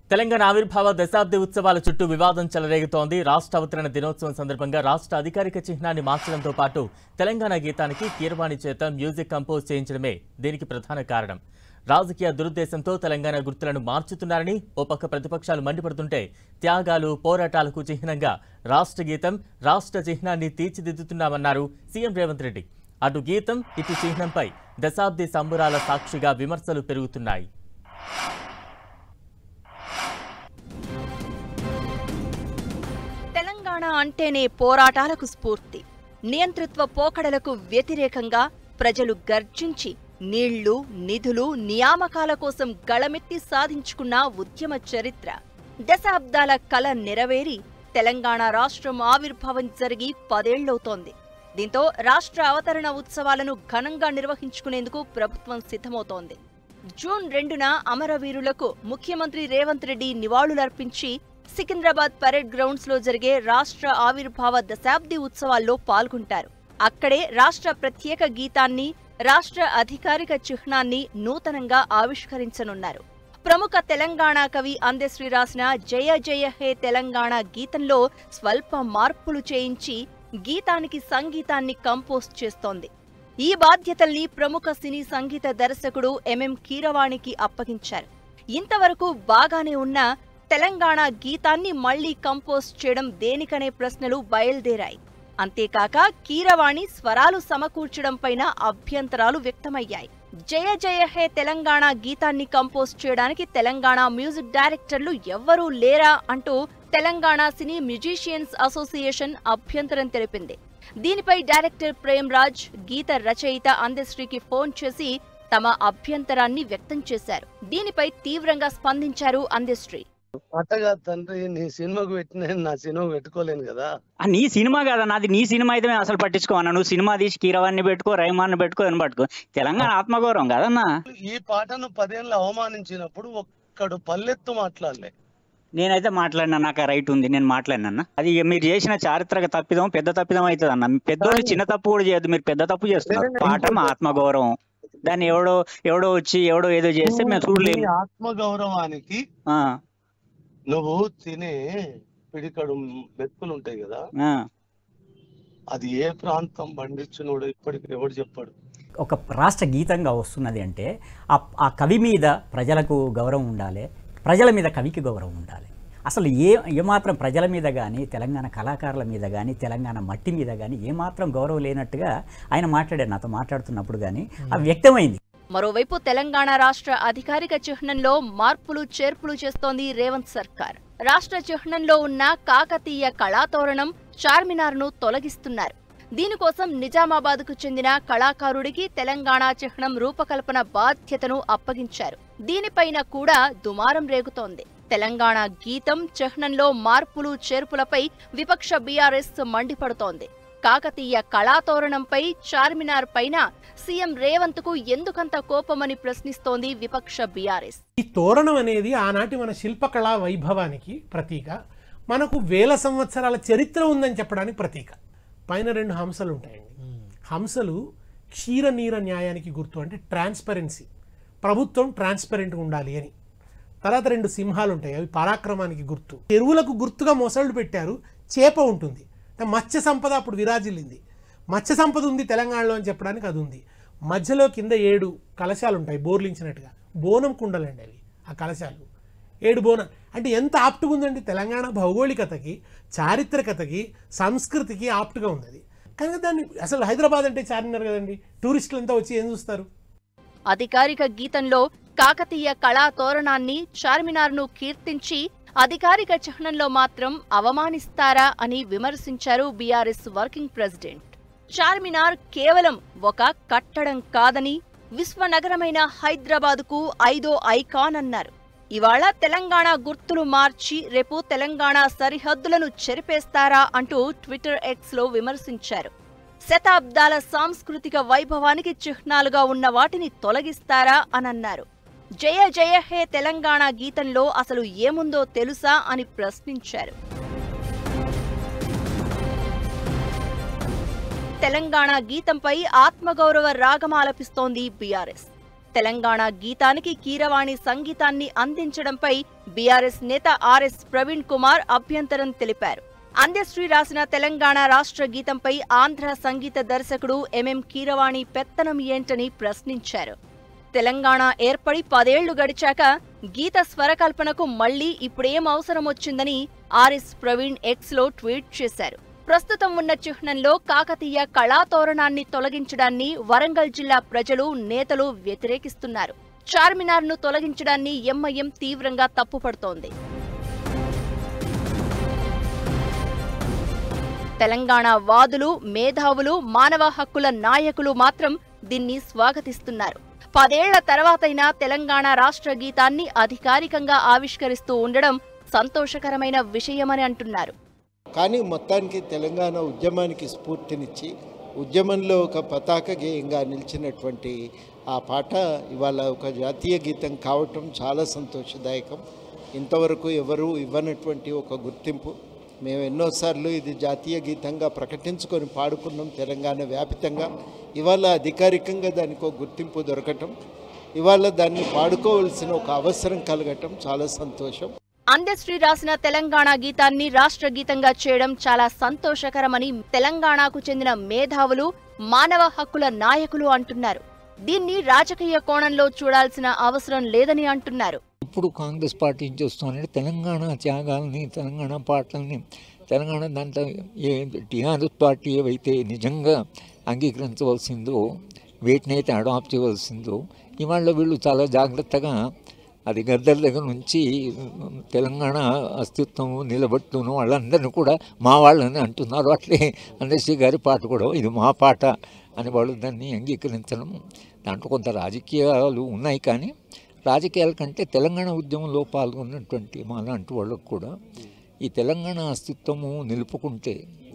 తెలంగాణ ఆవిర్భావ దశాబ్ది ఉత్సవాల చుట్టూ వివాదం చెలరేగుతోంది. రాష్ట్ర అవతరణ దినోత్సవం సందర్భంగా రాష్ట్ర అధికారిక చిహ్నాన్ని మార్చడంతో పాటు తెలంగాణ గీతానికి కీరవాణి చేత మ్యూజిక్ కంపోజ్ చేయించడమే దీనికి ప్రధాన కారణం. రాజకీయ దురుద్దేశంతో తెలంగాణ గుర్తులను మార్చుతున్నారని ఓ పక్క ప్రతిపక్షాలు మండిపడుతుంటే, త్యాగాలు పోరాటాలకు చిహ్నంగా రాష్ట్ర గీతం, రాష్ట్ర చిహ్నాన్ని తీర్చిదిద్దుతున్నామన్నారు సీఎం రేవంత్ రెడ్డి. అటు గీతం ఇటు చిహ్నంపై దశాబ్ది సంబురాల సాక్షిగా విమర్శలు పెరుగుతున్నాయి. తెలంగాణ అంటేనే పోరాటాలకు స్ఫూర్తి. నియంతృత్వ పోకడలకు వ్యతిరేకంగా ప్రజలు గర్జించి నీళ్లు, నిధులు, నియామకాల కోసం గళమెత్తి సాధించుకున్న ఉద్యమ చరిత్ర. దశాబ్దాల కల నెరవేరి తెలంగాణ రాష్ట్రం ఆవిర్భావం జరిగి 10 ఏళ్లవుతోంది. దీంతో రాష్ట్ర అవతరణ ఉత్సవాలను ఘనంగా నిర్వహించుకునేందుకు ప్రభుత్వం సిద్ధమవుతోంది. జూన్ 2న అమరవీరులకు ముఖ్యమంత్రి రేవంత్ రెడ్డి నివాళులర్పించి సికింద్రాబాద్ పరేడ్ గ్రౌండ్స్ లో జరిగే రాష్ట్ర ఆవిర్భావ దశాబ్ది ఉత్సవాల్లో పాల్గొంటారు. అక్కడే రాష్ట్ర ప్రత్యేక గీతాన్ని, రాష్ట్ర అధికారిక చిహ్నాన్ని నూతనంగా ఆవిష్కరించనున్నారు. ప్రముఖ తెలంగాణ కవి అందశ్రీ రాసిన జయ జయ హే తెలంగాణ గీతంలో స్వల్ప మార్పులు చేయించి గీతానికి సంగీతాన్ని కంపోజ్ చేస్తోంది. ఈ బాధ్యతల్ని ప్రముఖ సినీ సంగీత దర్శకుడు ఎంఎం కీరవాణికి అప్పగించారు. ఇంతవరకు బాగానే ఉన్న తెలంగాణ గీతాన్ని మళ్లీ కంపోజ్ చేయడం దేనికనే ప్రశ్నలు బయలుదేరాయి. అంతేకాక కీరవాణి స్వరాలు సమకూర్చడంపైన అభ్యంతరాలు వ్యక్తమయ్యాయి. జయ జయ హే తెలంగాణ గీతాన్ని కంపోజ్ చేయడానికి తెలంగాణ మ్యూజిక్ డైరెక్టర్లు ఎవ్వరూ లేరా అంటూ తెలంగాణ సినీ మ్యూజిషియన్స్ అసోసియేషన్ అభ్యంతరం తెలిపింది. దీనిపై డైరెక్టర్ ప్రేమ్ రాజ్ గీత రచయిత అందశ్రీకి ఫోన్ చేసి తమ అభ్యంతరాన్ని వ్యక్తం చేశారు. దీనిపై తీవ్రంగా స్పందించారు అందశ్రీ. అట్టగా తండ్రి, నీ సినిమాకు పెట్టిన నా సినిమాకు పెట్టుకోలేను కదా. నీ సినిమా కదా నాది, నీ సినిమా అయితే మేము అసలు పట్టించుకోవన్నా. నువ్వు సినిమా తీసి కీరవాణి పెట్టుకో, రైమాన్ని పెట్టుకో, అని పట్టుకో. తెలంగాణ ఆత్మగౌరవం కదన్నా. ఈ పాటను 10 ఏళ్ళు అవమానించినప్పుడు ఒక్కడు పల్లెత్తు మాట్లాడలే. నేనైతే మాట్లాడినా, నాకు రైట్ ఉంది, నేను మాట్లాడినా. అది మీరు చేసిన చారిత్రక తప్పిదం పెద్ద తప్పిదం అవుతుంది అన్న. పెద్దోళ్ళు చిన్న తప్పు కూడా చేయొద్దు, మీరు పెద్ద తప్పు చేస్తున్నారు. పాట మా ఆత్మగౌరవం, దాన్ని ఎవడో వచ్చి ఎవడో ఏదో చేస్తే మేము చూడలేము. ఆత్మగౌరవానికి నువ్వు తినే పిడికడు మెతుకులు ఉంటాయి కదా, అది ఏ ప్రాంతం పండించినోడు ఇప్పటికి ఎవడు చెప్పాడు. ఒక రాష్ట్ర గీతంగా వస్తున్నది అంటే ఆ కవి మీద ప్రజలకు గౌరవం ఉండాలి, ప్రజల మీద కవికి గౌరవం ఉండాలి. అసలు ఏమాత్రం ప్రజల మీద కానీ, తెలంగాణ కళాకారుల మీద కానీ, తెలంగాణ మట్టి మీద కానీ ఏమాత్రం గౌరవం లేనట్టుగా ఆయన మాట్లాడారు. నాతో మాట్లాడుతున్నప్పుడు కానీ అది వ్యక్తమైంది. మరోవైపు తెలంగాణ రాష్ట్ర అధికారిక చిహ్నంలో మార్పులు చేర్పులు చేస్తోంది రేవంత్ సర్కార్. రాష్ట్ర చిహ్నంలో ఉన్న కాకతీయ కళాతోరణం, చార్మినార్ను తొలగిస్తున్నారు. దీనికోసం నిజామాబాద్కు చెందిన కళాకారుడికి తెలంగాణ చిహ్నం రూపకల్పన బాధ్యతను అప్పగించారు. దీనిపైన కూడా దుమారం రేగుతోంది. తెలంగాణ గీతం, చిహ్నంలో మార్పులు చేర్పులపై విపక్ష బీఆర్ఎస్ మండిపడుతోంది. కాకతీయ కళాతోరణంపై, చార్మినార్ పైన సీఎం రేవంత్ కు ఎందుకంత కోపమని ప్రశ్నిస్తోంది విపక్ష బీఆర్ఎస్. ఈ తోరణం అనేది ఆనాటి మన శిల్పకళా వైభవానికి ప్రతీక, మనకు వేల సంవత్సరాల చరిత్ర ఉందని చెప్పడానికి ప్రతీక. పైన 2 హంసలు ఉంటాయండి. హంసలు క్షీరనీర న్యాయానికి గుర్తు, అంటే ట్రాన్స్పరెన్సీ, ప్రభుత్వం ట్రాన్స్పరెంట్గా ఉండాలి అని. తర్వాత 2 సింహాలు ఉంటాయి, అవి పరాక్రమానికి గుర్తు. ఎరువులకు గుర్తుగా మొసళ్ళు పెట్టారు, చేప ఉంటుంది. మత్స్య సంపద అప్పుడు విరాజిల్లింది. మత్స్య సంపద ఉంది తెలంగాణలో అని చెప్పడానికి అది ఉంది. మధ్యలో కింద 7 కలశాలు ఉంటాయి, బోర్లించినట్టుగా. బోనం కుండలండి అవి, ఆ కలశాలు 7 బోనం. అంటే ఎంత ఆప్టుగా ఉందండి, తెలంగాణ భౌగోళికతకి, చారిత్రకతకి, సంస్కృతికి ఆప్టుగా ఉంది అది. కనుక దాన్ని అసలు హైదరాబాద్ అంటే చార్మినార్ కదండి, టూరిస్టులంతా వచ్చి ఏం చూస్తారు. అధికారిక గీతంలో కాకతీయ కళా తోరణాన్ని, చార్మినార్ను కీర్తించి అధికారిక చిహ్నంలో మాత్రం అవమానిస్తారా అని విమర్శించారు బీఆర్ఎస్ వర్కింగ్ ప్రెసిడెంట్. చార్మినార్ కేవలం ఒక కట్టడం కాదని, విశ్వనగరమైన హైదరాబాద్కు 5వ ఐకాన్ అన్నారు. ఇవాళ తెలంగాణ గుర్తులు మార్చి రేపు తెలంగాణ సరిహద్దులను చెరిపేస్తారా అంటూ ట్విట్టర్ ఎక్స్లో విమర్శించారు. శతాబ్దాల సాంస్కృతిక వైభవానికి చిహ్నాలుగా ఉన్న వాటిని తొలగిస్తారా అనన్నారు. జయ జయ హే తెలంగాణ గీతంలో అసలు ఏముందో తెలుసా అని ప్రశ్నించారు. తెలంగాణ గీతంపై ఆత్మగౌరవ రాగమాలపిస్తోంది బీఆర్ఎస్. తెలంగాణ గీతానికి కీరవాణి సంగీతాన్ని అందించడంపై బీఆర్ఎస్ నేత ఆర్ఎస్ ప్రవీణ్ కుమార్ అభ్యంతరం తెలిపారు. అందశ్రీ రాసిన తెలంగాణ రాష్ట్ర గీతంపై ఆంధ్ర సంగీత దర్శకుడు ఎంఎం కీరవాణి పెత్తనం ఏంటని ప్రశ్నించారు. తెలంగాణ ఏర్పడి 10 ఏళ్లు గడిచాక గీత స్వరకల్పనకు మళ్లీ ఇప్పుడేం అవసరం వచ్చిందని ఆర్ఎస్ ప్రవీణ్ ఎక్స్లో ట్వీట్ చేశారు. ప్రస్తుతం ఉన్న చిహ్నంలో కాకతీయ కళాతోరణాన్ని తొలగించడాన్ని వరంగల్ జిల్లా ప్రజలు, నేతలు వ్యతిరేకిస్తున్నారు. చార్మినార్ను తొలగించడాన్ని ఎంఐఎం తీవ్రంగా తప్పుపడుతోంది. తెలంగాణ వాదులు, మేధావులు, మానవ హక్కుల నాయకులు మాత్రం దీన్ని స్వాగతిస్తున్నారు. 10 ఏళ్ల తర్వాతైనా తెలంగాణ రాష్ట్ర గీతాన్ని అధికారికంగా ఆవిష్కరిస్తూ ఉండడం సంతోషకరమైన విషయమని అంటున్నారు. కానీ మొత్తానికి తెలంగాణ ఉద్యమానికి స్ఫూర్తినిచ్చి ఉద్యమంలో ఒక పతాక గేయంగా నిలిచినటువంటి ఆ పాట ఇవాళ ఒక జాతీయ గీతం కావటం చాలా సంతోషదాయకం. ఇంతవరకు ఎవరూ ఇవ్వనటువంటి ఒక గుర్తింపు. మేము ఎన్నోసార్లు ఇది జాతీయ గీతంగా ప్రకటించుకొని పాడుకున్నాం తెలంగాణ వ్యాపితంగా. ఇవాళ అధికారికంగా దానికి ఒక గుర్తింపు దొరకటం, ఇవాళ దాన్ని పాడుకోవాల్సిన ఒక అవసరం కలగటం చాలా సంతోషం. అందశ్రీ రాసిన తెలంగాణ గీతాన్ని రాష్ట్ర గీతంగా చేయడం చాలా సంతోషకరమని తెలంగాణకు చెందిన మేధావులు, మానవ హక్కుల నాయకులు అంటున్నారు. దీన్ని రాజకీయ కోణంలో చూడాల్సిన అవసరం లేదని అంటున్నారు. ఇప్పుడు కాంగ్రెస్ పార్టీ చూస్తానంటే తెలంగాణ త్యాగాలని, తెలంగాణ పాటలని, తెలంగాణ దాంట్లో టీఆర్ఎస్ పార్టీ ఏవైతే నిజంగా అంగీకరించవలసిందో, వీటినైతే అడాప్ట్ చేయవలసిందో, ఇవాళ వీళ్ళు చాలా జాగ్రత్తగా అది గద్దెల దగ్గర నుంచి తెలంగాణ అస్తిత్వం నిలబెట్టును వాళ్ళందరినీ కూడా మా వాళ్ళని అంటున్నారు. అట్లే అందశ్రీ గారి పాట కూడా ఇది మా పాట అని వాళ్ళు దాన్ని అంగీకరించడం, దాంట్లో కొంత రాజకీయాలు ఉన్నాయి. కానీ రాజకీయాల కంటే తెలంగాణ ఉద్యమంలో పాల్గొన్నటువంటి మాలాంటి వాళ్ళకు కూడా ఈ తెలంగాణ అస్తిత్వము నిలుపుకుంటే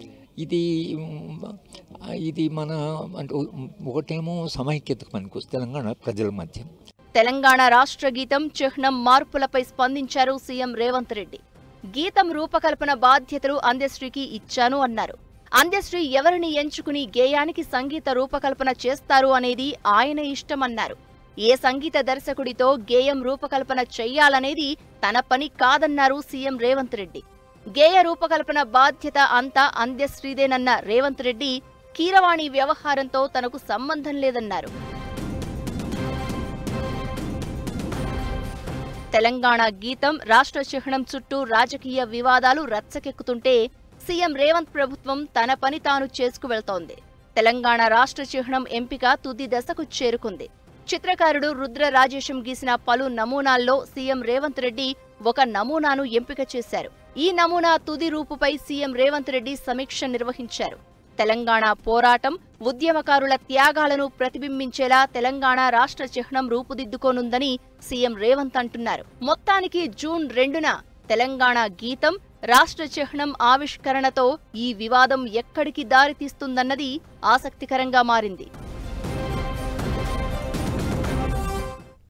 ఇది మన అంటే ఒకటేమో సమైక్యత పనికొస్తుంది తెలంగాణ ప్రజల మధ్య. తెలంగాణ రాష్ట్ర గీతం చిహ్నం మార్పులపై స్పందించారు సీఎం రేవంత్ రెడ్డి. గీతం రూపకల్పన బాధ్యతలు అందశ్రీకి ఇచ్చాను అన్నారు. అందశ్రీ ఎవరిని ఎంచుకుని గేయానికి సంగీత రూపకల్పన చేస్తారు అనేది ఆయన ఇష్టమన్నారు. ఏ సంగీత దర్శకుడితో గేయం రూపకల్పన చెయ్యాలనేది తన పని కాదన్నారు సీఎం రేవంత్ రెడ్డి. గేయ రూపకల్పన బాధ్యత అంతా అందశ్రీదేనన్న రేవంత్ రెడ్డి కీరవాణి వ్యవహారంతో తనకు సంబంధం లేదన్నారు. తెలంగాణ గీతం, రాష్ట్ర చిహ్నం చుట్టూ రాజకీయ వివాదాలు రచ్చకెక్కుతుంటే సీఎం రేవంత్ ప్రభుత్వం తన పని తాను చేసుకువెళ్తోంది. తెలంగాణ రాష్ట్ర చిహ్నం ఎంపిక తుది దశకు చేరుకుంది. చిత్రకారుడు రుద్ర రాజేశం గీసిన పలు నమూనాల్లో సీఎం రేవంత్ రెడ్డి ఒక నమూనాను ఎంపిక చేశారు. ఈ నమూనా తుది రూపుపై సీఎం రేవంత్ రెడ్డి సమీక్ష నిర్వహించారు. తెలంగాణ పోరాటం, ఉద్యమకారుల త్యాగాలను ప్రతిబింబించేలా తెలంగాణ రాష్ట్ర చిహ్నం రూపుదిద్దుకోనుందని సీఎం రేవంత్ అంటున్నారు. మొత్తానికి జూన్ 2న తెలంగాణ గీతం, రాష్ట్ర చిహ్నం ఆవిష్కరణతో ఈ వివాదం ఎక్కడికి దారితీస్తుందన్నది ఆసక్తికరంగా మారింది.